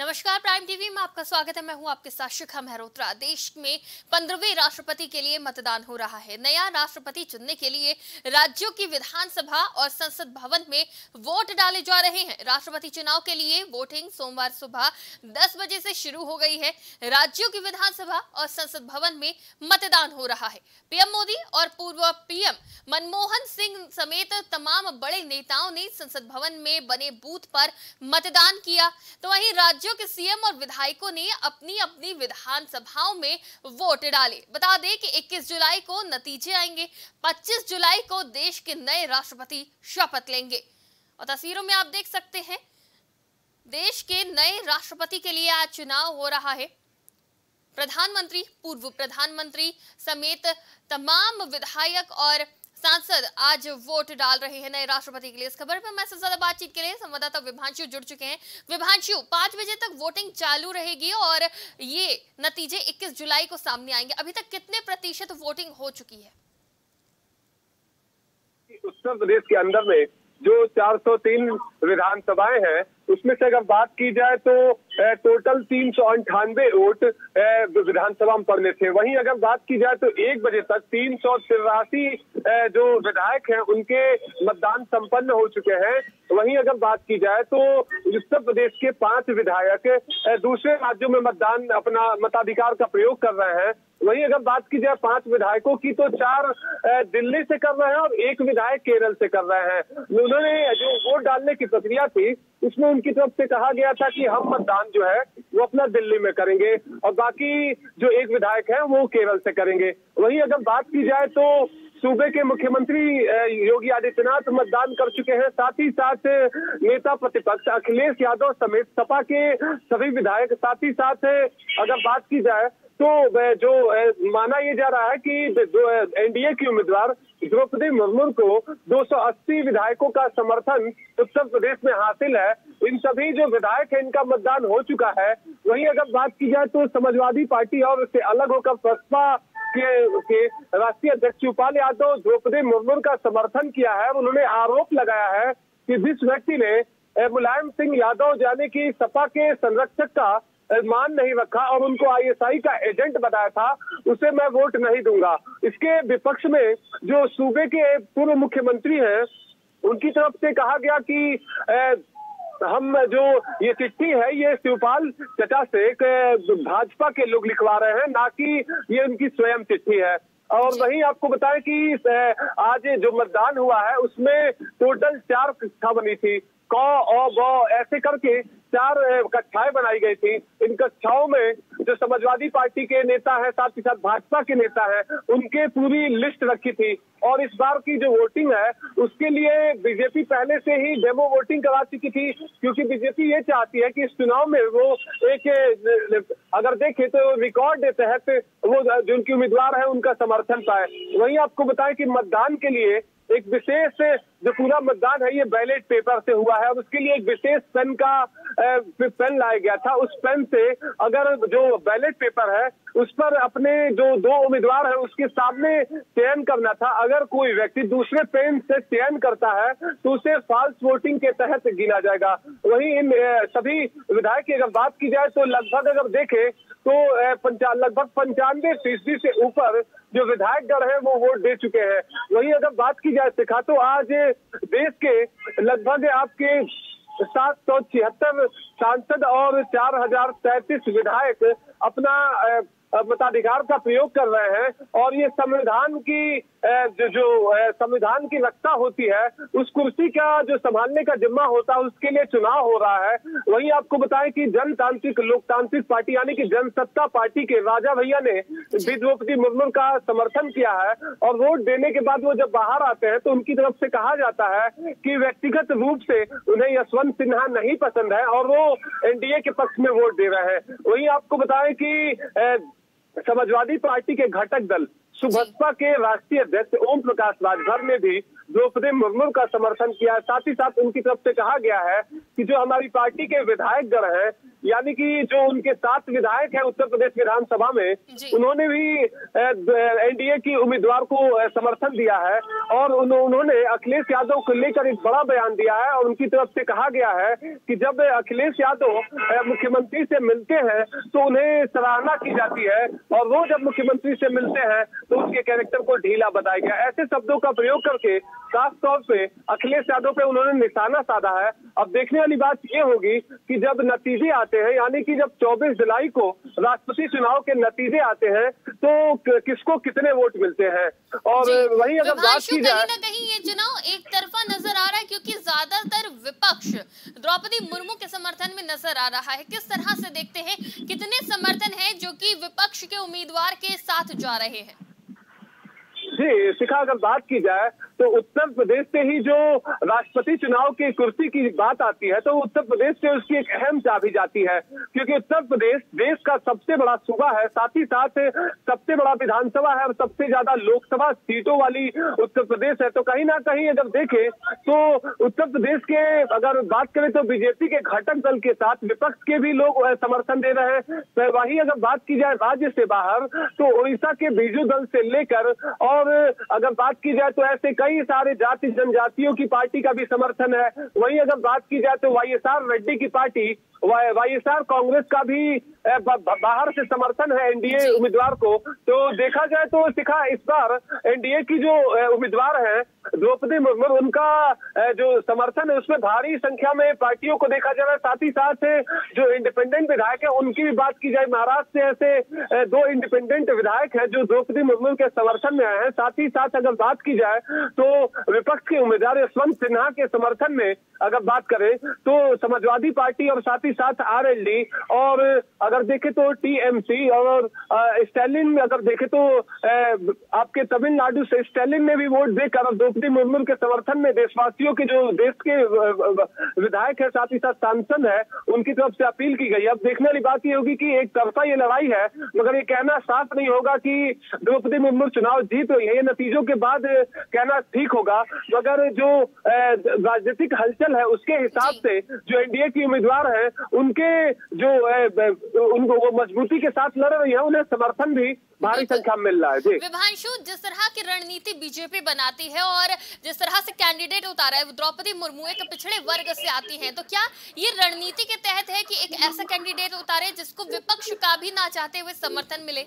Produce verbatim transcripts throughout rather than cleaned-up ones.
नमस्कार, prime TV में आपका स्वागत है। मैं हूं आपके साथ शिखा मेहरोत्रा। देश में पंद्रहवें राष्ट्रपति के लिए मतदान हो रहा है। नया राष्ट्रपति चुनने के लिए राज्यों की विधानसभा और संसद भवन में वोट डाले जा रहे हैं। राष्ट्रपति चुनाव के लिए वोटिंग सोमवार सुबह दस बजे से शुरू हो गई है। राज्यों की विधानसभा और संसद भवन में मतदान हो रहा है। पीएम मोदी और पूर्व पीएम मनमोहन सिंह समेत तमाम बड़े नेताओं ने संसद भवन में बने बूथ पर मतदान किया, तो वहीं राज्यों के सीएम और विधायकों ने अपनी अपनी विधानसभाओं में वोट डाले। बता दें कि इक्कीस जुलाई को नतीजे आएंगे। पच्चीस जुलाई को देश के नए राष्ट्रपति शपथ लेंगे। और तस्वीरों में आप देख सकते हैं, देश के नए राष्ट्रपति के लिए आज चुनाव हो रहा है। प्रधानमंत्री, पूर्व प्रधानमंत्री समेत तमाम विधायक और सांसद आज वोट डाल रहे हैं नए राष्ट्रपति के लिए। इस खबर पर मैं सबसे ज्यादा बातचीत के लिए संवाददाता विभांशु जुड़ चुके हैं। विभांशु, पांच बजे तक वोटिंग चालू रहेगी और ये नतीजे इक्कीस जुलाई को सामने आएंगे। अभी तक कितने प्रतिशत वोटिंग हो चुकी है? उत्तर प्रदेश के अंदर में जो चार सौ तीन विधानसभाएं हैं, उसमें से अगर बात की जाए तो टोटल तीन सौ अंठानवे वोट विधानसभा में पड़ने थे। वहीं अगर बात की जाए तो एक बजे तक तीन सौ तिरासी जो विधायक हैं उनके मतदान संपन्न हो चुके हैं। वहीं अगर बात की जाए तो उत्तर प्रदेश के पांच विधायक दूसरे राज्यों में मतदान अपना मताधिकार का प्रयोग कर रहे हैं। वहीं अगर बात की जाए पांच विधायकों की तो चार दिल्ली से कर रहे हैं और एक विधायक केरल से कर रहे हैं। उन्होंने जो वोट डालने की प्रक्रिया थी उसमें उनकी तरफ से कहा गया था कि हम मतदान जो है वो अपना दिल्ली में करेंगे और बाकी जो एक विधायक है वो केरल से करेंगे। वहीं अगर बात की जाए तो सूबे के मुख्यमंत्री योगी आदित्यनाथ मतदान कर चुके हैं। साथ ही साथ नेता प्रतिपक्ष अखिलेश यादव समेत सपा के सभी विधायक, साथ ही साथ अगर बात की जाए तो जो माना यह जा रहा है कि एनडीए की उम्मीदवार द्रौपदी मुर्मू को दो सौ अस्सी विधायकों का समर्थन उत्तर प्रदेश में हासिल है। इन सभी जो विधायक हैं इनका मतदान हो चुका है। वहीं अगर बात की जाए तो समाजवादी पार्टी और इससे अलग होकर बसपा के, के राष्ट्रीय अध्यक्ष शिवपाल यादव द्रौपदी मुर्मू का समर्थन किया है। उन्होंने आरोप लगाया है कि जिस व्यक्ति ने मुलायम सिंह यादव यानी कि सपा के संरक्षक का मान नहीं रखा और उनको आईएसआई का एजेंट बनाया था, उसे मैं वोट नहीं दूंगा। इसके विपक्ष में जो सूबे के पूर्व मुख्यमंत्री हैं उनकी तरफ से कहा गया कि ए, हम जो ये चिट्ठी है ये शिवपाल चचा से भाजपा के लोग लिखवा रहे हैं, ना कि ये उनकी स्वयं चिट्ठी है। और वहीं आपको बताएं कि आज जो मतदान हुआ है उसमें टोटल चार कक्षा बनी थी। क औ ब ऐसे करके चार कक्षाएं बनाई गई थी। इन कक्षाओं में जो समाजवादी पार्टी के नेता हैं, साथ ही साथ भाजपा के नेता हैं, उनके पूरी लिस्ट रखी थी। और इस बार की जो वोटिंग है उसके लिए बीजेपी पहले से ही डेमो वोटिंग करा चुकी थी, क्योंकि बीजेपी ये चाहती है कि इस चुनाव में वो एक अगर देखें तो रिकॉर्ड के तहत वो जो उनकी उम्मीदवार है उनका समर्थन पाए। वहीं आपको बताएं कि मतदान के लिए एक विशेष जो पूरा मतदान है ये बैलेट पेपर से हुआ है और उसके लिए एक विशेष पेन का पेन लाया गया था। उस पेन से अगर जो बैलेट पेपर है उस पर अपने जो दो उम्मीदवार है उसके सामने चयन करना था। अगर कोई व्यक्ति दूसरे पेन से चयन करता है तो उसे फॉल्स वोटिंग के तहत गिना जाएगा। वहीं इन सभी विधायक की अगर बात की जाए तो लगभग अगर देखें तो पंचा लगभग पंचानवे फीसदी से ऊपर जो विधायक गण है वो वोट दे चुके हैं। वहीं अगर बात की जाए सिखा तो आज देश के लगभग आपके सात सौ छिहत्तर सांसद और चार हजार तैतीस विधायक अपना मताधिकार का प्रयोग कर रहे हैं और ये संविधान की जो जो संविधान की रक्षा होती है उस कुर्सी का जो संभालने का जिम्मा होता है उसके लिए चुनाव हो रहा है। वहीं आपको बताएं कि जनतांत्रिक लोकतांत्रिक पार्टी यानी कि जनसत्ता पार्टी के राजा भैया ने भी द्रौपदी मुर्मू का समर्थन किया है और वोट देने के बाद वो जब बाहर आते हैं तो उनकी तरफ से कहा जाता है कि व्यक्तिगत रूप से उन्हें यशवंत सिन्हा नहीं पसंद है और वो एनडीए के पक्ष में वोट दे रहे हैं। वहीं आपको बताएं कि समाजवादी पार्टी के घटक दल सुबसपा के राष्ट्रीय अध्यक्ष ओम प्रकाश राजभर ने भी द्रौपदी मुर्मू का समर्थन किया। साथ ही साथ उनकी तरफ से कहा गया है कि जो हमारी पार्टी के विधायक गण हैं, यानी कि जो उनके सात विधायक हैं उत्तर प्रदेश विधानसभा में, उन्होंने भी एनडीए की उम्मीदवार को समर्थन दिया है और उन्होंने अखिलेश यादव को लेकर एक बड़ा बयान दिया है। और उनकी तरफ से कहा गया है कि जब अखिलेश यादव मुख्यमंत्री से मिलते हैं तो उन्हें सराहना की जाती है और वो जब मुख्यमंत्री से मिलते हैं तो उसके कैरेक्टर को ढीला बताया गया। ऐसे शब्दों का प्रयोग करके साफ तौर पे अखिलेश यादव पे उन्होंने निशाना साधा है। अब देखने वाली बात ये होगी कि जब नतीजे आते हैं, यानी कि जब चौबीस जुलाई को राष्ट्रपति चुनाव के नतीजे आते हैं तो किसको कितने वोट मिलते हैं। और वहीं अगर बात की जाए, कहीं ना कहीं ये चुनाव एक तरफा नजर आ रहा है क्योंकि ज्यादातर विपक्ष द्रौपदी मुर्मू के समर्थन में नजर आ रहा है। किस तरह से देखते हैं, कितने समर्थन है जो कि विपक्ष के उम्मीदवार के साथ जा रहे हैं? जी शिखा, अगर बात की जाए तो उत्तर प्रदेश से ही जो राष्ट्रपति चुनाव की कुर्सी की बात आती है तो उत्तर प्रदेश से उसकी एक अहम चाबी जाती है, क्योंकि उत्तर प्रदेश देश का सबसे बड़ा सूबा है, साथ ही साथ सबसे बड़ा विधानसभा है और सबसे ज्यादा लोकसभा सीटों वाली उत्तर प्रदेश है। तो कहीं ना कहीं अगर देखें तो उत्तर प्रदेश के अगर बात करें तो बीजेपी के घटक दल के साथ विपक्ष के भी लोग समर्थन दे रहे हैं। वहीं अगर बात की जाए राज्य से बाहर तो उड़ीसा के बीजू दल से लेकर, और अगर बात की जाए तो ऐसे कई सारे जाति जनजातियों की पार्टी का भी समर्थन है। वहीं अगर बात की जाए तो वाईएसआर रेड्डी की पार्टी, वाईएसआर कांग्रेस का भी बाहर से समर्थन है एनडीए उम्मीदवार को। तो देखा जाए तो शिखा, इस बार एनडीए की जो उम्मीदवार है द्रौपदी मुर्मू, उनका जो समर्थन है उसमें भारी संख्या में पार्टियों को देखा जा रहा है। साथ ही साथ जो इंडिपेंडेंट विधायक है उनकी भी बात की जाए, महाराष्ट्र से ऐसे दो इंडिपेंडेंट विधायक है जो द्रौपदी मुर्मू के समर्थन में आए हैं। साथ ही साथ अगर बात की जाए तो विपक्ष के उम्मीदवार यशवंत सिन्हा के समर्थन में अगर बात करें तो समाजवादी पार्टी और साथ ही साथ आरएलडी, और अगर देखें तो टीएमसी और स्टैलिन, अगर देखें तो आपके तमिलनाडु से स्टैलिन ने भी वोट देकर द्रौपदी मुर्मू के समर्थन में देशवासियों के जो देश के विधायक है साथ ही साथ सांसद है उनकी तरफ से अपील की गई। अब देखने वाली बात ये होगी कि एक तरफा ये लड़ाई है, मगर ये कहना साफ नहीं होगा कि द्रौपदी मुर्मू चुनाव जीत रही है। ये नतीजों के बाद कहना ठीक होगा, मगर जो राजनीतिक हलचल है उसके हिसाब से जो एनडीए की उम्मीदवार है उनके जो उनको वो मजबूती के साथ लड़ रही है, उन्हें समर्थन भी भारी संख्या में मिल रहा है। जी विभांशु, जिस तरह की रणनीति बीजेपी बनाती है और जिस तरह से कैंडिडेट उतारा है, द्रौपदी मुर्मू एक पिछड़े वर्ग से आती हैं, तो क्या ये रणनीति के तहत है कि एक ऐसा कैंडिडेट उतारे जिसको विपक्ष का भी ना चाहते हुए समर्थन मिले?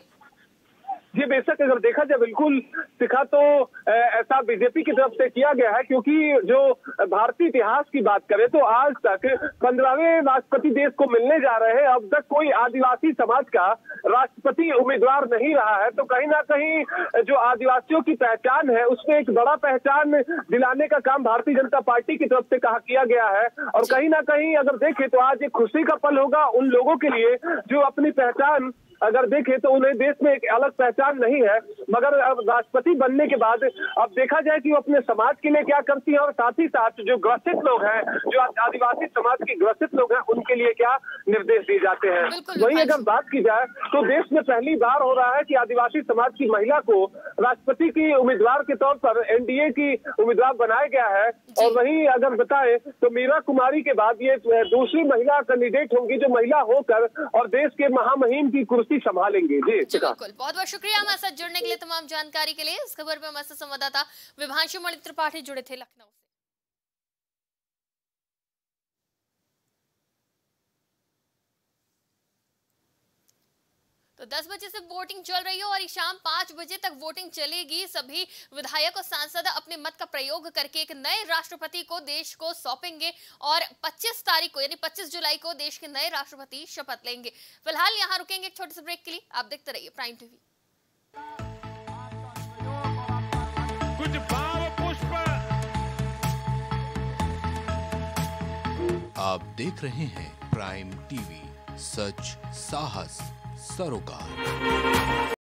जी बेशक, अगर देखा जाए बिल्कुल शिखा तो ऐसा बीजेपी की तरफ से किया गया है, क्योंकि जो भारतीय इतिहास की बात करें तो आज तक पंद्रहवें राष्ट्रपति देश को मिलने जा रहे हैं, अब तक कोई आदिवासी समाज का राष्ट्रपति उम्मीदवार नहीं रहा है। तो कहीं ना कहीं जो आदिवासियों की पहचान है उसमें एक बड़ा पहचान दिलाने का काम भारतीय जनता पार्टी की तरफ से कहा किया गया है। और कहीं ना कहीं अगर देखें तो आज एक खुशी का पल होगा उन लोगों के लिए जो अपनी पहचान, अगर देखें तो उन्हें देश में एक अलग पहचान नहीं है, मगर अब राष्ट्रपति बनने के बाद अब देखा जाए कि वो अपने समाज के लिए क्या करती है और साथ ही साथ जो ग्रसित लोग हैं, जो आदिवासी समाज के ग्रसित लोग हैं, उनके लिए क्या निर्देश दिए जाते हैं। वहीं अगर बात की जाए तो देश में पहली बार हो रहा है कि आदिवासी समाज की महिला को राष्ट्रपति की उम्मीदवार के तौर पर एनडीए की उम्मीदवार बनाया गया है। और वहीं अगर बताएं तो मीरा कुमारी के बाद ये दूसरी महिला कैंडिडेट होंगी जो महिला होकर और देश के महामहिम की कुर्सी संभालेंगे। जी बिल्कुल, बहुत बहुत शुक्रिया हमारे साथ जुड़ने के लिए, तमाम जानकारी के लिए। इस खबर पर हमारे साथ संवाददाता विभांशु मणि त्रिपाठी जुड़े थे लखनऊ से। तो दस बजे से वोटिंग चल रही है और शाम पाँच बजे तक वोटिंग चलेगी। सभी विधायक और सांसद अपने मत का प्रयोग करके एक नए राष्ट्रपति को देश को सौंपेंगे और पच्चीस तारीख को यानी पच्चीस जुलाई को देश के नए राष्ट्रपति शपथ लेंगे। फिलहाल यहाँ रुकेंगे एक छोटे से ब्रेक के लिए। आप देखते रहिए प्राइम टीवी। कुछ भाव पुष्प आप देख रहे हैं प्राइम टीवी, सच साहस सरोकार।